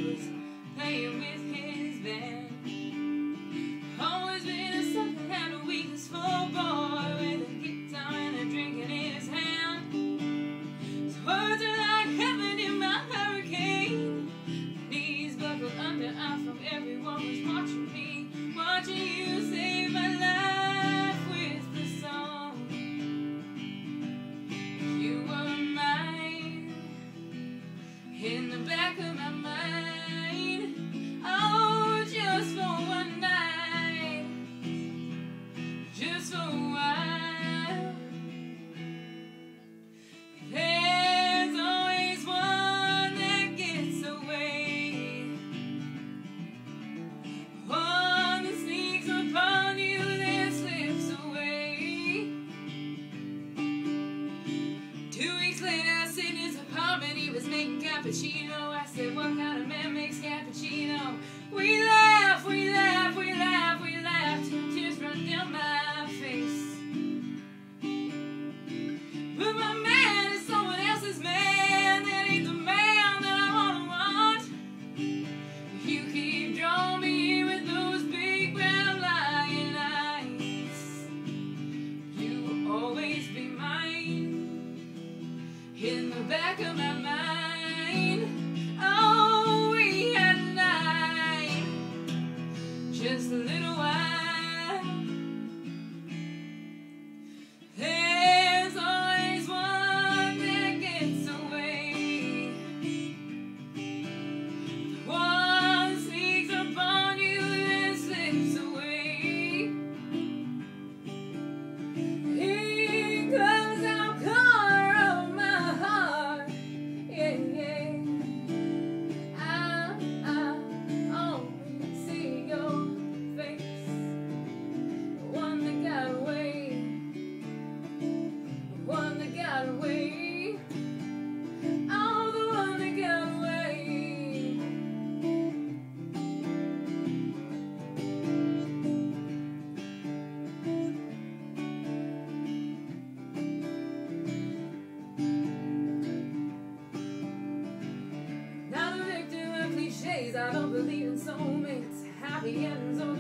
he was playing with his band. Always been a sucker, had a weakness for a boy with a guitar and a drink in his hand. His words are like heaven in my hurricane. Knees buckled under, I felt everyone was watching me, watching you save my life with the song. You were mine, in the back of my mind. Oh, just for one night, just for a while. There's always one that gets away, one that sneaks upon you, then slips away. 2 weeks later, sitting in his apartment, he was making cappuccino. I said, what kind of man makes cappuccino? We laugh, we laugh, we laugh, we laugh, till tears run down my face. But my man is someone else's man, that ain't the man that I wanna want. You keep drawing me in with those big brown lion eyes. You will always be mine, in the back of my mind. Oh, we had a night, just a little while. There's always one that gets away, the one that sneaks upon you and slips away. He comes out corner of my heart, yeah, yeah. I always see your face, the one that got away, the one that got away, oh, the one that got away. Not a victim of cliches, I don't believe in soulmates, happy endings,